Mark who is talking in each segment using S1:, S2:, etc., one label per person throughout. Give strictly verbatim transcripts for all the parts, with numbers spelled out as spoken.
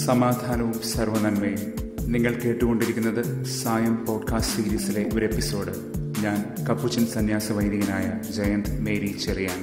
S1: സമാധാനവും സർവ്വനന്മയും. നിങ്ങൾ കേട്ടുകൊണ്ടിരിക്കുന്നത് സായം പോഡ്കാസ്റ്റ് സീരീസിലെ ഒരു എപ്പിസോഡ്. ഞാൻ കപ്പുച്ചൻ സന്യാസ വൈദികനായ ജയന്ത് മേരി ചെറിയാൻ.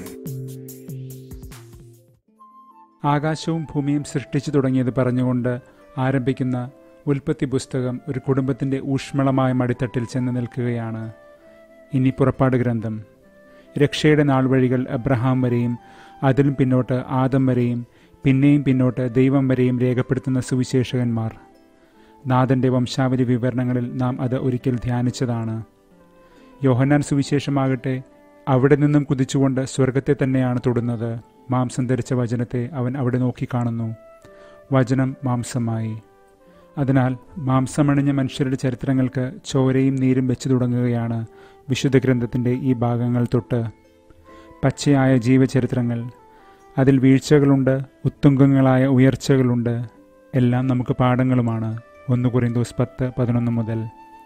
S2: ആകാശവും ഭൂമിയും സൃഷ്ടിച്ചു തുടങ്ങിയത് പറഞ്ഞുകൊണ്ട് ആരംഭിക്കുന്ന ഉൽപ്പത്തി പുസ്തകം ഒരു കുടുംബത്തിൻ്റെ ഊഷ്മളമായ മടിത്തട്ടിൽ ചെന്ന് നിൽക്കുകയാണ്. ഇനി പുറപ്പാട് ഗ്രന്ഥം. രക്ഷയുടെ നാൾ വഴികൾ അബ്രഹാം വരെയും അതിലും പിന്നോട്ട് ആദം വരെയും പിന്നെയും പിന്നോട്ട് ദൈവം വരെയും രേഖപ്പെടുത്തുന്ന സുവിശേഷകന്മാർ. നാഥൻ്റെ വംശാവലി വിവരണങ്ങളിൽ നാം അത് ഒരിക്കൽ ധ്യാനിച്ചതാണ്. യോഹന്നാൻ സുവിശേഷമാകട്ടെ അവിടെ നിന്നും കുതിച്ചുകൊണ്ട് സ്വർഗത്തെ തന്നെയാണ് തൊടുന്നത്. മാംസം ധരിച്ച വചനത്തെ അവൻ അവിടെ നോക്കിക്കാണുന്നു. വചനം മാംസമായി. അതിനാൽ മാംസമണിഞ്ഞ മനുഷ്യരുടെ ചരിത്രങ്ങൾക്ക് ചോരയും നീരും വെച്ചു തുടങ്ങുകയാണ് വിശുദ്ധ ഗ്രന്ഥത്തിൻ്റെ ഈ ഭാഗങ്ങൾ തൊട്ട്. പച്ചയായ ജീവചരിത്രങ്ങൾ. അതിൽ വീഴ്ചകളുണ്ട്, ഉത്തുംഗങ്ങളായ ഉയർച്ചകളുണ്ട്. എല്ലാം നമുക്ക് പാഠങ്ങളുമാണ്. ഒന്ന് കൊരിന്തോസ് പത്ത് പതിനൊന്ന് മുതൽ.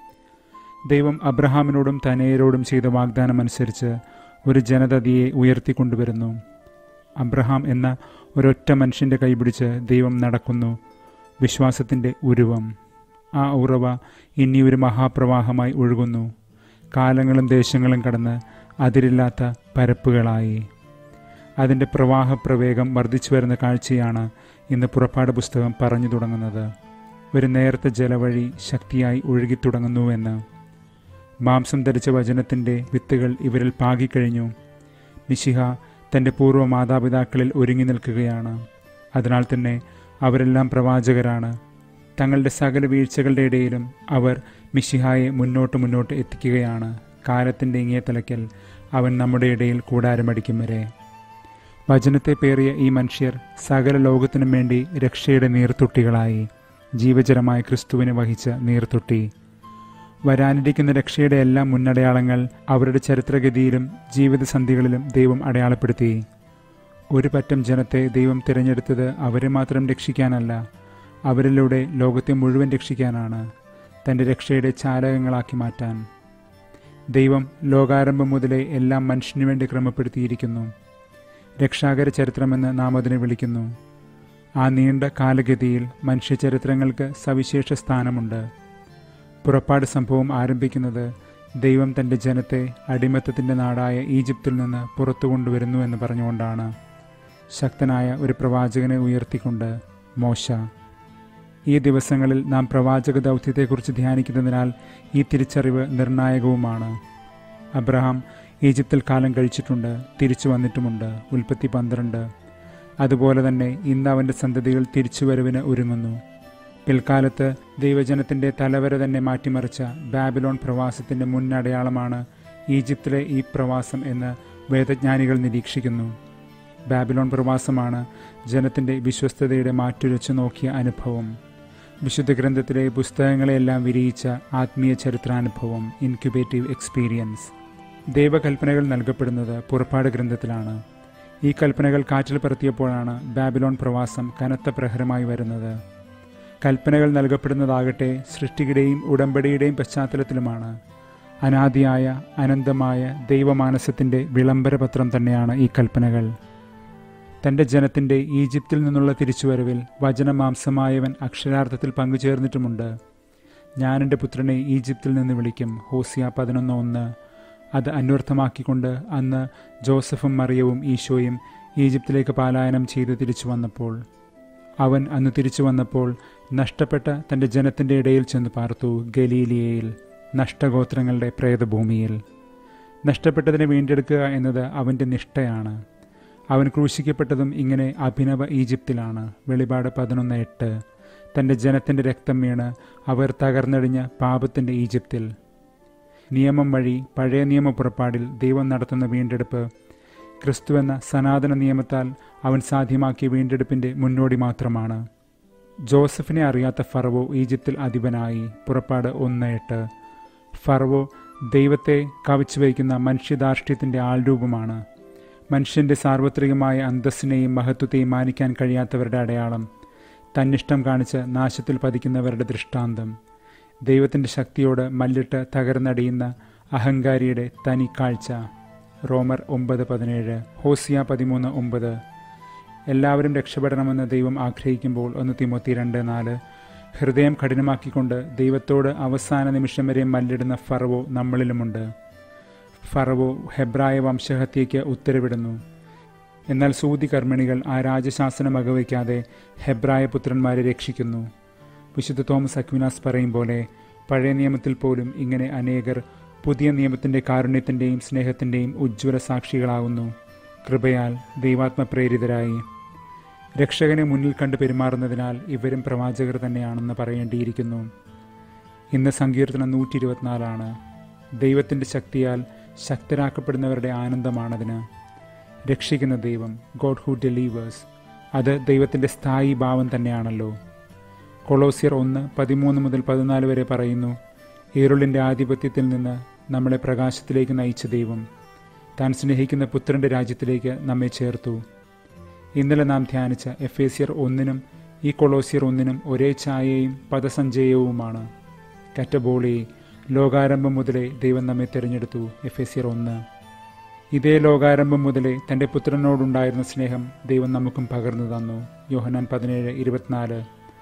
S2: ദൈവം അബ്രഹാമിനോടും തനയരോടും ചെയ്ത വാഗ്ദാനം അനുസരിച്ച് ഒരു ജനതയെ ഉയർത്തിക്കൊണ്ടുവരുന്നു. അബ്രഹാം എന്ന ഒരൊറ്റ മനുഷ്യൻ്റെ കൈപിടിച്ച് ദൈവം നടക്കുന്നു. വിശ്വാസത്തിൻ്റെ ഉരുവം. ആ ഉറവ ഇനി ഒരു മഹാപ്രവാഹമായി ഒഴുകുന്നു. കാലങ്ങളും ദേശങ്ങളും കടന്ന് അതിരില്ലാത്ത പരപ്പുകളായി. അതിൻ്റെ പ്രവാഹപ്രവേഗം വർദ്ധിച്ചു വരുന്ന കാഴ്ചയാണ് ഇന്ന് പുറപ്പാട് പുസ്തകം പറഞ്ഞു തുടങ്ങുന്നത്. ഒരു നേർത്ത ജലവഴി ശക്തിയായി ഒഴുകിത്തുടങ്ങുന്നുവെന്ന്. മാംസം ധരിച്ച വചനത്തിൻ്റെ വിത്തുകൾ ഇവരിൽ പാകിക്കഴിഞ്ഞു. മിശിഹ തൻ്റെ പൂർവ്വ മാതാപിതാക്കളിൽ ഒരുങ്ങി നിൽക്കുകയാണ്. അതിനാൽ തന്നെ അവരെല്ലാം പ്രവാചകരാണ്. തങ്ങളുടെ സകല വീഴ്ചകളുടെ ഇടയിലും അവർ മിശിഹായെ മുന്നോട്ട് മുന്നോട്ട് എത്തിക്കുകയാണ്. കാലത്തിൻ്റെ ഇങ്ങിയ തലയ്ക്കൽ അവൻ നമ്മുടെ ഇടയിൽ കൂടാരമടിക്കും വരെ. വചനത്തെ പേറിയ ഈ മനുഷ്യർ സകല ലോകത്തിനും വേണ്ടി രക്ഷയുടെ നീർത്തുട്ടികളായി. ജീവജലമായ ക്രിസ്തുവിനെ വഹിച്ച നീർത്തുട്ടി. വരാനിരിക്കുന്ന രക്ഷയുടെ എല്ലാ മുന്നടയാളങ്ങൾ അവരുടെ ചരിത്രഗതിയിലും ജീവിതസന്ധികളിലും ദൈവം അടയാളപ്പെടുത്തി. ഒരു പറ്റം ജനത്തെ ദൈവം തിരഞ്ഞെടുത്തത് അവരെ മാത്രം രക്ഷിക്കാനല്ല, അവരിലൂടെ ലോകത്തെ മുഴുവൻ രക്ഷിക്കാനാണ്, തൻ്റെ രക്ഷയുടെ ചാലകങ്ങളാക്കി മാറ്റാൻ. ദൈവം ലോകാരംഭം മുതലേ എല്ലാം മനുഷ്യനു വേണ്ടി ക്രമപ്പെടുത്തിയിരിക്കുന്നു. രക്ഷാകര ചരിത്രമെന്ന് നാം അതിനെ വിളിക്കുന്നു. ആ നീണ്ട കാലഗതിയിൽ മനുഷ്യചരിത്രങ്ങൾക്ക് സവിശേഷ സ്ഥാനമുണ്ട്. പുറപ്പാട് സംഭവം ആരംഭിക്കുന്നത് ദൈവം തൻ്റെ ജനത്തെ അടിമത്തത്തിൻ്റെ നാടായ ഈജിപ്തിൽ നിന്ന് പുറത്തു കൊണ്ടുവരുന്നു എന്ന് പറഞ്ഞുകൊണ്ടാണ്. ശക്തനായ ഒരു പ്രവാചകനെ ഉയർത്തിക്കൊണ്ട് മോശ. ഈ ദിവസങ്ങളിൽ നാം പ്രവാചക ദൗത്യത്തെക്കുറിച്ച് ധ്യാനിക്കുന്നതിനാൽ ഈ തിരിച്ചറിവ് നിർണായകവുമാണ്. അബ്രഹാം ഈജിപ്തിൽ കാലം കഴിച്ചിട്ടുണ്ട്, തിരിച്ചു വന്നിട്ടുമുണ്ട്. ഉൽപ്പത്തി പന്ത്രണ്ട്. അതുപോലെ തന്നെ ഇന്ന് അവൻ്റെ സന്തതികൾ തിരിച്ചുവരവിന് ഒരുങ്ങുന്നു. പിൽക്കാലത്ത് ദൈവജനത്തിൻ്റെ തലവര തന്നെ മാറ്റിമറിച്ച ബാബിലോൺ പ്രവാസത്തിൻ്റെ മുന്നടയാളമാണ് ഈജിപ്തിലെ ഈ പ്രവാസം എന്ന് വേദജ്ഞാനികൾ നിരീക്ഷിക്കുന്നു. ബാബിലോൺ പ്രവാസമാണ് ജനത്തിൻ്റെ വിശ്വസ്തതയുടെ മാറ്റുരച്ചു നോക്കിയ അനുഭവം. വിശുദ്ധ ഗ്രന്ഥത്തിലെ പുസ്തകങ്ങളെയെല്ലാം വിരിയിച്ച ആത്മീയ ചരിത്രാനുഭവം, ഇൻക്യുബേറ്റീവ് എക്സ്പീരിയൻസ്. ദൈവകൽപ്പനകൾ നൽകപ്പെടുന്നത് പുറപ്പാട് ഗ്രന്ഥത്തിലാണ്. ഈ കൽപ്പനകൾ കാറ്റിൽ പറത്തിയപ്പോഴാണ് ബാബിലോൺ പ്രവാസം കനത്ത പ്രഹരമായി വരുന്നത്. കൽപ്പനകൾ നൽകപ്പെടുന്നതാകട്ടെ സൃഷ്ടിയുടെയും ഉടമ്പടിയുടെയും പശ്ചാത്തലത്തിലുമാണ്. അനാദിയായ അനന്തമായ ദൈവമാനസത്തിൻ്റെ വിളംബരപത്രം തന്നെയാണ് ഈ കൽപ്പനകൾ. തൻ്റെ ജനത്തിൻ്റെ ഈജിപ്തിൽ നിന്നുള്ള തിരിച്ചുവരവിൽ വചനമാംസമായവൻ അക്ഷരാർത്ഥത്തിൽ പങ്കുചേർന്നിട്ടുമുണ്ട്. ഞാൻ എൻ്റെ പുത്രനെ ഈജിപ്തിൽ നിന്ന് വിളിക്കും. ഹോസിയ പതിനൊന്ന് ഒന്ന്. അത് അന്വർത്ഥമാക്കിക്കൊണ്ട് അന്ന് ജോസഫും മറിയവും ഈശോയും ഈജിപ്തിലേക്ക് പലായനം ചെയ്ത് തിരിച്ചു വന്നപ്പോൾ, അവൻ അന്ന് തിരിച്ചു വന്നപ്പോൾ നഷ്ടപ്പെട്ട തൻ്റെ ജനത്തിൻ്റെ ഇടയിൽ ചെന്ന് പാർത്തു. ഗലീലിയയിൽ, നഷ്ടഗോത്രങ്ങളുടെ പ്രേതഭൂമിയിൽ. നഷ്ടപ്പെട്ടതിനെ വീണ്ടെടുക്കുക എന്നത് അവൻ്റെ നിഷ്ഠയാണ്. അവൻ ക്രൂശിക്കപ്പെട്ടതും ഇങ്ങനെ അഭിനവ ഈജിപ്തിലാണ്. വെളിപാട് പതിനൊന്ന് എട്ട്. തൻ്റെ ജനത്തിൻ്റെ രക്തം വീണ് അവർ തകർന്നടിഞ്ഞ പാപത്തിൻ്റെ ഈജിപ്തിൽ. നിയമം വഴി പഴയ നിയമ പുറപ്പാടിൽ ദൈവം നടത്തുന്ന വീണ്ടെടുപ്പ് ക്രിസ്തുവെന്ന സനാതന നിയമത്താൽ അവൻ സാധ്യമാക്കിയ വീണ്ടെടുപ്പിൻ്റെ മുന്നോടി മാത്രമാണ്. ജോസഫിനെ അറിയാത്ത ഫറവോ ഈജിപ്തിൽ അധിപനായി. പുറപ്പാട് ഒന്ന് എട്ട്. ഫറവോ ദൈവത്തെ കവച്ചു വയ്ക്കുന്ന മനുഷ്യധാർഷ്ട്യത്തിൻ്റെ ആൾരൂപമാണ്. മനുഷ്യൻ്റെ സാർവത്രികമായ അന്തസ്സിനെയും മഹത്വത്തെയും മാനിക്കാൻ കഴിയാത്തവരുടെ അടയാളം. തന്നിഷ്ടം കാണിച്ച് നാശത്തിൽ പതിക്കുന്നവരുടെ ദൃഷ്ടാന്തം. ദൈവത്തിൻ്റെ ശക്തിയോട് മല്ലിട്ട് തകർന്നടിയുന്ന അഹങ്കാരിയുടെ തനി കാഴ്ച. റോമർ ഒമ്പത് പതിനേഴ്. ഹോസിയ പതിമൂന്ന് ഒമ്പത്. എല്ലാവരും രക്ഷപ്പെടണമെന്ന് ദൈവം ആഗ്രഹിക്കുമ്പോൾ ഒന്ന് തിമോത്തി രണ്ട് നാല്, ഹൃദയം കഠിനമാക്കിക്കൊണ്ട് ദൈവത്തോട് അവസാന നിമിഷം വരെ മല്ലിടുന്ന ഫറവോ നമ്മളിലുമുണ്ട്. ഫറവോ ഹെബ്രായ വംശഹത്യയ്ക്ക് ഉത്തരവിടുന്നു. എന്നാൽ സൂതി കർമ്മിണികൾ ആ രാജശാസനം വകവയ്ക്കാതെ ഹെബ്രായ പുത്രന്മാരെ രക്ഷിക്കുന്നു. വിശുദ്ധ തോമസ് അക്വിനാസ് പറയും പോലെ പഴയ നിയമത്തിൽ പോലും ഇങ്ങനെ അനേകർ പുതിയ നിയമത്തിൻ്റെ കാരുണ്യത്തിൻ്റെയും സ്നേഹത്തിൻ്റെയും ഉജ്ജ്വല സാക്ഷികളാവുന്നു, കൃപയാൽ ദൈവാത്മപ്രേരിതരായി. രക്ഷകനെ മുന്നിൽ കണ്ട് പെരുമാറുന്നതിനാൽ ഇവരും പ്രവാചകർ തന്നെയാണെന്ന് പറയേണ്ടിയിരിക്കുന്നു. ഇന്ന് സങ്കീർത്തനം നൂറ്റി ഇരുപത്തിനാലാണ്. ദൈവത്തിൻ്റെ ശക്തിയാൽ ശക്തരാക്കപ്പെടുന്നവരുടെ ആനന്ദമാണതിന്. രക്ഷിക്കുന്ന ദൈവം, ഗോഡ് ഹു ഡെലീവേഴ്സ്, അത് ദൈവത്തിൻ്റെ സ്ഥായി ഭാവം തന്നെയാണല്ലോ. കൊളോസ്യർ ഒന്ന് പതിമൂന്ന് മുതൽ പതിനാല് വരെ പറയുന്നു, ഇരുളിൻ്റെ ആധിപത്യത്തിൽ നിന്ന് നമ്മളെ പ്രകാശത്തിലേക്ക് നയിച്ച ദൈവം താൻ സ്നേഹിക്കുന്ന പുത്രൻ്റെ രാജ്യത്തിലേക്ക് നമ്മെ ചേർത്തു. ഇന്നലെ നാം ധ്യാനിച്ച എഫേസ്യർ ഒന്നിനും ഈ കൊളോസ്യർ ഒന്നിനും ഒരേ ഛായയും പദസഞ്ചയവുമാണ്. കറ്റബോളി, ലോകാരംഭം മുതലേ ദൈവം നമ്മെ തിരഞ്ഞെടുത്തു. എഫേസ്യർ ഒന്ന്. ഇതേ ലോകാരംഭം മുതലേ തൻ്റെ പുത്രനോടുണ്ടായിരുന്ന സ്നേഹം ദൈവം നമുക്കും പകർന്നു തന്നു. യോഹന്നാൻ പതിനേഴ് ഇരുപത്തിനാല്.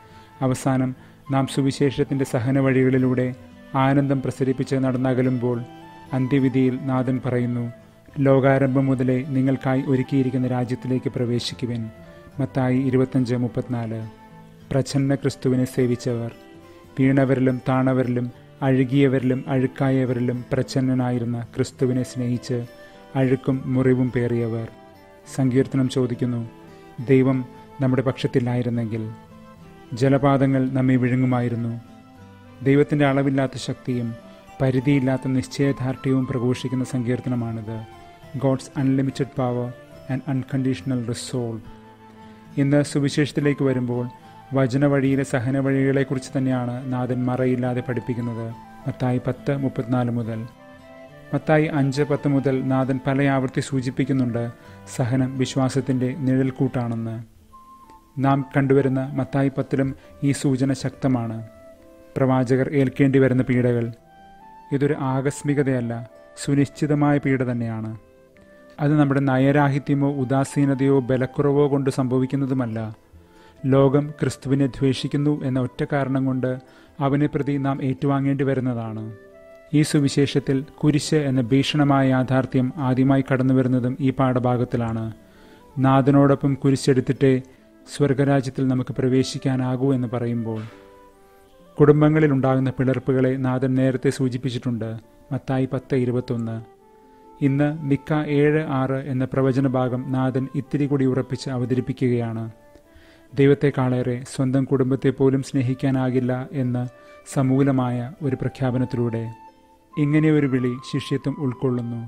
S2: അവസാനം നാം സുവിശേഷത്തിൻ്റെ സഹന വഴികളിലൂടെ ആനന്ദം പ്രസരിപ്പിച്ച് നടന്നകലുമ്പോൾ അന്ത്യവിധിയിൽ നാഥൻ പറയുന്നു, ലോകാരംഭം മുതലേ നിങ്ങൾക്കായി ഒരുക്കിയിരിക്കുന്ന രാജ്യത്തിലേക്ക് പ്രവേശിക്കുവിൻ. മത്തായി ഇരുപത്തഞ്ച് മുപ്പത്തിനാല്. പ്രച്ഛന്ന ക്രിസ്തുവിനെ സേവിച്ചവർ, വീണവരിലും താണവരിലും അഴുകിയവരിലും അഴുക്കായവരിലും പ്രച്ഛന്നനായിരുന്ന ക്രിസ്തുവിനെ സ്നേഹിച്ച് അഴുക്കും മുറിവും പേറിയവർ. സങ്കീർത്തനം ചോദിക്കുന്നു, ദൈവം നമ്മുടെ പക്ഷത്തില്ലായിരുന്നെങ്കിൽ ജലപാതങ്ങൾ നമ്മെ വിഴുങ്ങുമായിരുന്നു. ദൈവത്തിൻ്റെ അളവില്ലാത്ത ശക്തിയും പരിധിയില്ലാത്ത നിശ്ചയദാർഢ്യവും പ്രഘോഷിക്കുന്ന സങ്കീർത്തനമാണിത്. God's unlimited power and unconditional resolve. ഇന്ന് സുവിശേഷത്തിലേക്ക് വരുമ്പോൾ വചനവഴിയിലെ സഹന വഴികളെക്കുറിച്ച് തന്നെയാണ് നാഥൻ മറയില്ലാതെ പഠിപ്പിക്കുന്നത്. മത്തായി പത്ത് മുപ്പത്തിനാല് മുതൽ. മത്തായി അഞ്ച് പത്ത് മുതൽ നാഥൻ പലയാവർത്തി സൂചിപ്പിക്കുന്നുണ്ട് സഹനം വിശ്വാസത്തിൻ്റെ നിഴൽക്കൂട്ടാണെന്ന്. നാം കണ്ടുവരുന്ന മത്തായി പത്തിലും ഈ സൂചന ശക്തമാണ്. പ്രവാചകർ ഏൽക്കേണ്ടി വരുന്ന പീഡകൾ ഇതൊരു ആകസ്മികതയല്ല, സുനിശ്ചിതമായ പീഡ തന്നെയാണ്. അത് നമ്മുടെ നയരാഹിത്യമോ ഉദാസീനതയോ ബലക്കുറവോ കൊണ്ട് സംഭവിക്കുന്നതുമല്ല. ലോകം ക്രിസ്തുവിനെ ദ്വേഷിക്കുന്നു എന്ന ഒറ്റ കാരണം കൊണ്ട് അവനെ പ്രതി നാം ഏറ്റുവാങ്ങേണ്ടി വരുന്നതാണ്. ഈ സുവിശേഷത്തിൽ കുരിശ് എന്ന ഭീഷണമായ യാഥാർത്ഥ്യം ആദ്യമായി കടന്നു വരുന്നതും ഈ പാഠഭാഗത്തിലാണ്. നാഥനോടൊപ്പം കുരിശെടുത്തിട്ടേ സ്വർഗരാജ്യത്തിൽ നമുക്ക് പ്രവേശിക്കാനാകൂ എന്ന് പറയുമ്പോൾ കുടുംബങ്ങളിൽ ഉണ്ടാകുന്ന പിളർപ്പുകളെ നാഥൻ നേരത്തെ സൂചിപ്പിച്ചിട്ടുണ്ട്. മത്തായി പത്ത് ഇരുപത്തൊന്ന്. ഇന്ന് മിക്ക ഏഴ് ആറ് എന്ന പ്രവചന ഭാഗം നാഥൻ ഇത്തിരി കൂടി ഉറപ്പിച്ച് അവതരിപ്പിക്കുകയാണ്. ദൈവത്തെക്കാളേറെ സ്വന്തം കുടുംബത്തെ പോലും സ്നേഹിക്കാനാകില്ല എന്ന് സമൂലമായ ഒരു പ്രഖ്യാപനത്തിലൂടെ ഇങ്ങനെയൊരു വിളി ശിഷ്യത്വം ഉൾക്കൊള്ളുന്നു.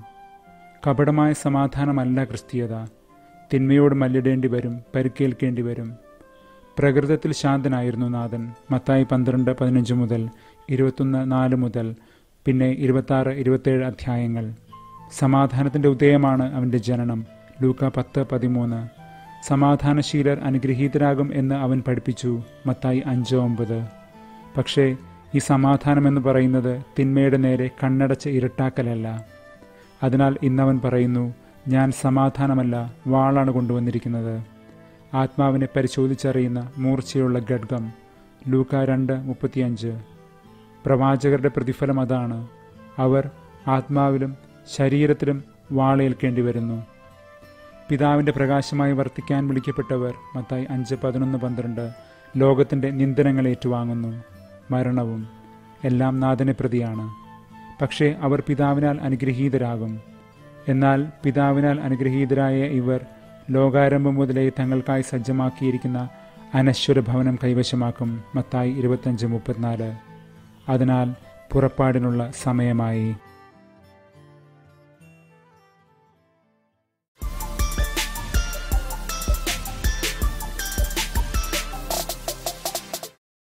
S2: കപടമായ സമാധാനമല്ല ക്രിസ്തീയത. തിന്മയോട് മല്ലിടേണ്ടി വരും, പരിക്കേൽക്കേണ്ടി വരും. പ്രകൃതത്തിൽ ശാന്തനായിരുന്നു നാഥൻ. മത്തായി പന്ത്രണ്ട് പതിനഞ്ച് മുതൽ ഇരുപത്തൊന്ന് നാല് മുതൽ പിന്നെ ഇരുപത്താറ് ഇരുപത്തേഴ് അധ്യായങ്ങൾ. സമാധാനത്തിൻ്റെ ഉദയമാണ് അവൻ്റെ ജനനം. ലൂക്ക പത്ത് പതിമൂന്ന്. സമാധാനശീലർ അനുഗ്രഹീതരാകും എന്ന് അവൻ പഠിപ്പിച്ചു. മത്തായി അഞ്ച് ഒമ്പത്. പക്ഷേ ഈ സമാധാനമെന്ന് പറയുന്നത് തിന്മയുടെ നേരെ കണ്ണടച്ച് ഇരട്ടാക്കലല്ല. അതിനാൽ ഇന്നവൻ പറയുന്നു, ഞാൻ സമാധാനമല്ല വാളാണ് കൊണ്ടുവന്നിരിക്കുന്നത്. ആത്മാവിനെ പരിശോധിച്ചറിയുന്ന മൂർച്ചയുള്ള ഖഡ്ഗം. ലൂക്ക രണ്ട് മുപ്പത്തിയഞ്ച്. പ്രവാചകരുടെ പ്രതിഫലം അതാണ്. അവർ ആത്മാവിലും ശരീരത്തിലും വാളേൽക്കേണ്ടി വരുന്നു. പിതാവിൻ്റെ പ്രകാശമായി വർത്തിക്കാൻ വിളിക്കപ്പെട്ടവർ. മത്തായി അഞ്ച് പതിനൊന്ന് പന്ത്രണ്ട്. ലോകത്തിൻ്റെ നിന്ദനങ്ങൾ ഏറ്റുവാങ്ങുന്നു. മരണവും എല്ലാം നാഥനെ പ്രതിയാണ്. പക്ഷേ അവർ പിതാവിനാൽ അനുഗ്രഹീതരാകും. എന്നാൽ പിതാവിനാൽ അനുഗ്രഹീതരായ ഇവർ ലോകാരംഭം മുതലേ തങ്ങൾക്കായി സജ്ജമാക്കിയിരിക്കുന്ന അനശ്വര ഭവനം കൈവശമാക്കും. മത്തായി ഇരുപത്തഞ്ച് മുപ്പത്തിനാല്. അതിനാൽ പുറപ്പാടിനുള്ള സമയമായി.